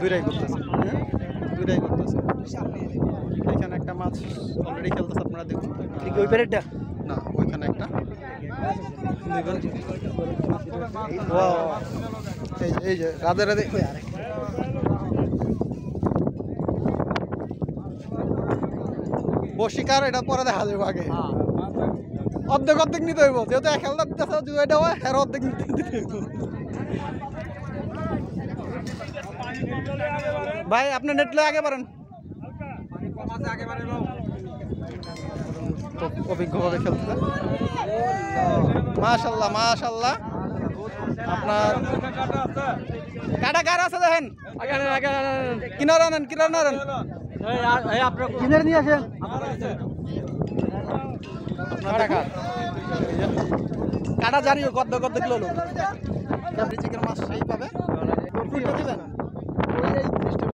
দুইটাই করতেছে, দুইটাই করতেছে। এখানে একটা মাছ অলরেডি খেলতেছে, আপনারা দেখুন। ওই প্যারেটটা না, ওইখানে একটা এই যে রাধে রাধে। বশিকার এটা পরে দেখা যাবে, আগে অর্ধেক অর্ধেক নিতে হইব, যেহেতু এক খেলতে দিতেছে দুইটা হয়, এর অর্ধেক নিতে হইব। ভাই আপনি নেটলে আগে পারেন, অভিজ্ঞভাবে খেলতে। মাশাল্লাহ মাশাল্লাহ। আপনার কাটা কার আছে দেখেন, কিনার আনেন, কিনার আনেন, কিনে নিয়ে আসেন। কাটা জানি কত কত কিলো লোক চিকেন মাছ সেই পাবে।